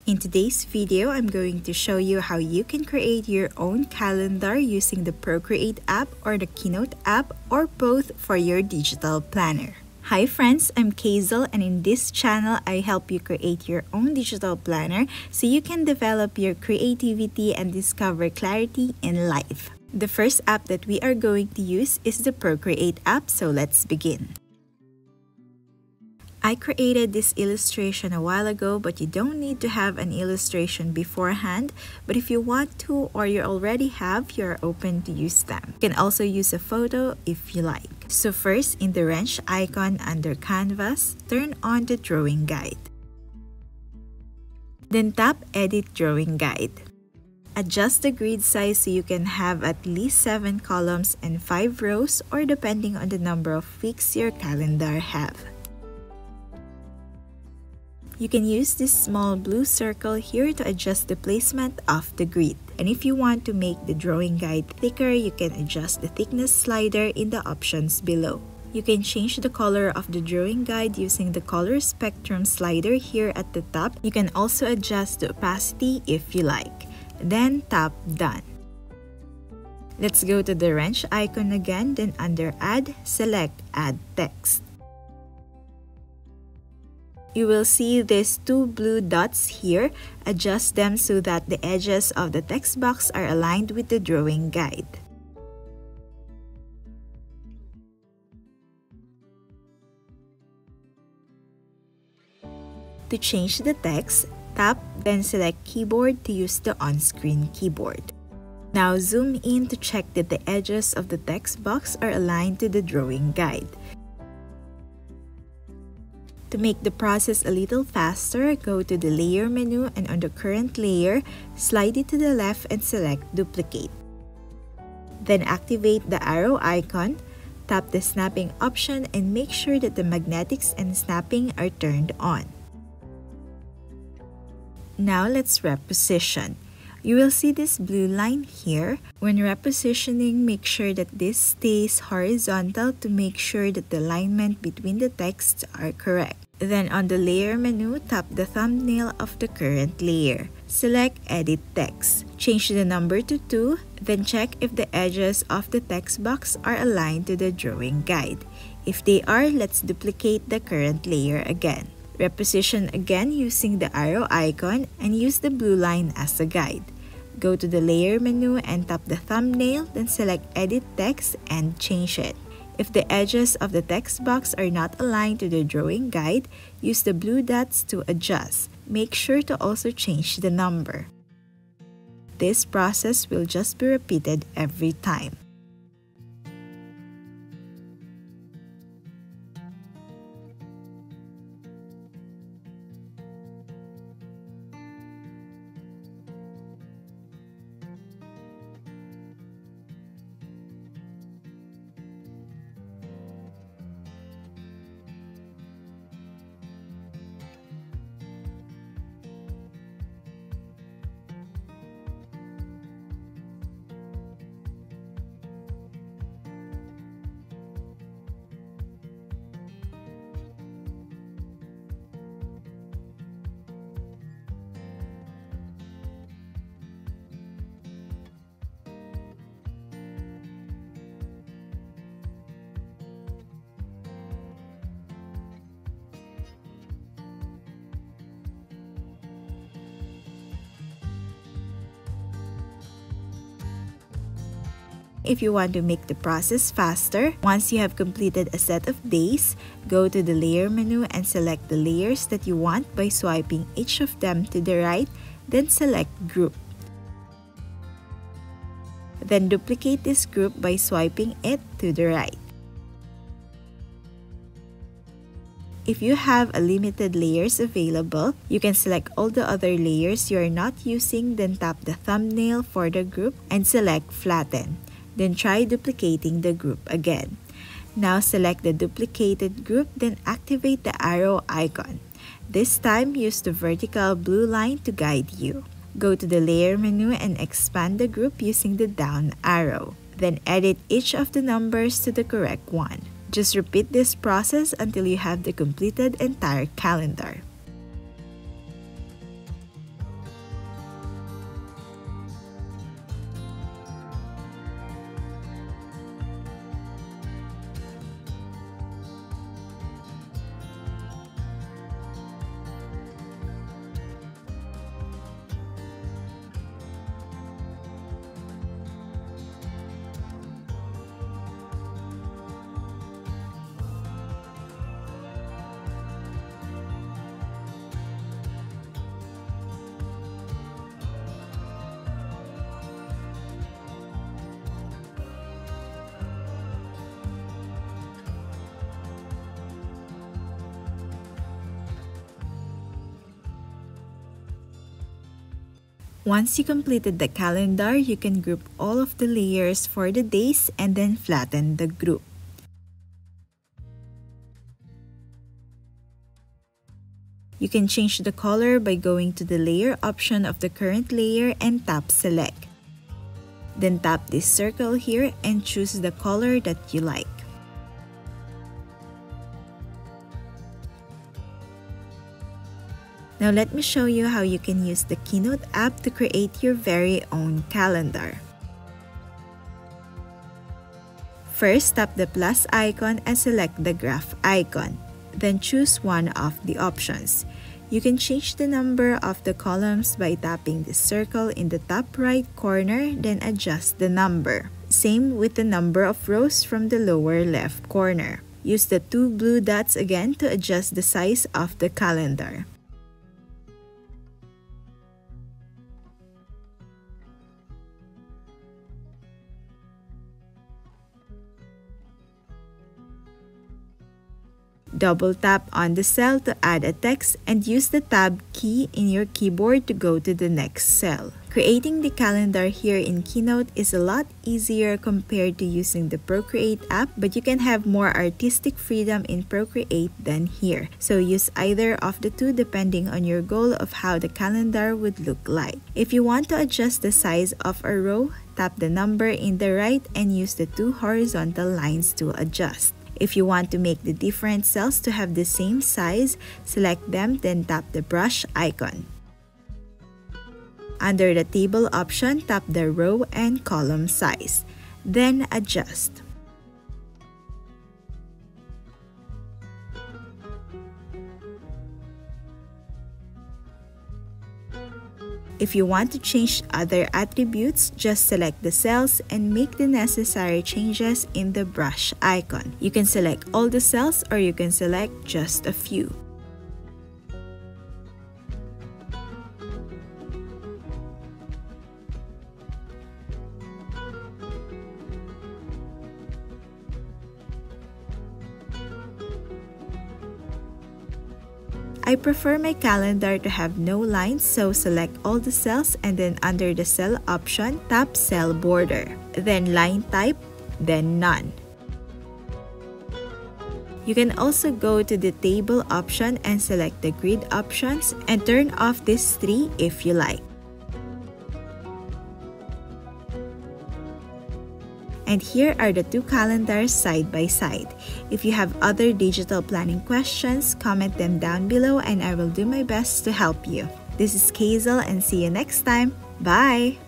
In today's video, I'm going to show you how you can create your own calendar using the Procreate app or the Keynote app or both for your digital planner. Hi friends, I'm Keizle, and in this channel, I help you create your own digital planner so you can develop your creativity and discover clarity in life. The first app that we are going to use is the Procreate app, so let's begin. I created this illustration a while ago, but you don't need to have an illustration beforehand. But if you want to or you already have, you're open to use them. You can also use a photo if you like. So first, in the wrench icon under Canvas, turn on the Drawing Guide. Then tap Edit Drawing Guide. Adjust the grid size so you can have at least 7 columns and 5 rows, or depending on the number of weeks your calendar have. You can use this small blue circle here to adjust the placement of the grid. And if you want to make the drawing guide thicker, you can adjust the thickness slider in the options below. You can change the color of the drawing guide using the color spectrum slider here at the top. You can also adjust the opacity if you like. Then tap Done. Let's go to the wrench icon again, then under Add, select Add Text. You will see these 2 blue dots here. Adjust them so that the edges of the text box are aligned with the drawing guide. To change the text, tap, then select Keyboard to use the on-screen keyboard. Now zoom in to check that the edges of the text box are aligned to the drawing guide. To make the process a little faster, go to the Layer menu and on the current layer, slide it to the left and select Duplicate. Then activate the arrow icon, tap the snapping option and make sure that the magnetics and snapping are turned on. Now let's reposition. You will see this blue line here. When repositioning, make sure that this stays horizontal to make sure that the alignment between the texts are correct. Then on the Layer menu, tap the thumbnail of the current layer. Select Edit Text. Change the number to 2, then check if the edges of the text box are aligned to the drawing guide. If they are, let's duplicate the current layer again. Reposition again using the arrow icon and use the blue line as a guide. Go to the Layer menu and tap the thumbnail, then select Edit Text and change it. If the edges of the text box are not aligned to the drawing guide, use the blue dots to adjust. Make sure to also change the number. This process will just be repeated every time. If you want to make the process faster, once you have completed a set of days, go to the Layer menu and select the layers that you want by swiping each of them to the right, then select Group. Then duplicate this group by swiping it to the right. If you have a limited layers available, you can select all the other layers you are not using, then tap the thumbnail for the group and select Flatten. Then try duplicating the group again. Now select the duplicated group, then activate the arrow icon. This time, use the vertical blue line to guide you. Go to the Layer menu and expand the group using the down arrow. Then edit each of the numbers to the correct one. Just repeat this process until you have the completed entire calendar. Once you completed the calendar, you can group all of the layers for the days and then flatten the group. You can change the color by going to the layer option of the current layer and tap select. Then tap this circle here and choose the color that you like. Now let me show you how you can use the Keynote app to create your very own calendar. First, tap the plus icon and select the graph icon. Then choose one of the options. You can change the number of the columns by tapping the circle in the top right corner, then adjust the number. Same with the number of rows from the lower left corner. Use the two blue dots again to adjust the size of the calendar. Double tap on the cell to add a text and use the Tab key in your keyboard to go to the next cell. Creating the calendar here in Keynote is a lot easier compared to using the Procreate app, but you can have more artistic freedom in Procreate than here. So use either of the two depending on your goal of how the calendar would look like. If you want to adjust the size of a row, tap the number in the right and use the two horizontal lines to adjust. If you want to make the different cells to have the same size, select them, then tap the brush icon. Under the table option, tap the row and column size, then adjust. If you want to change other attributes, just select the cells and make the necessary changes in the brush icon. You can select all the cells or you can select just a few. I prefer my calendar to have no lines, so select all the cells and then under the cell option, tap cell border, then line type, then none. You can also go to the table option and select the grid options and turn off these three if you like. And here are the two calendars side by side. If you have other digital planning questions, comment them down below and I will do my best to help you. This is Keizle and see you next time. Bye!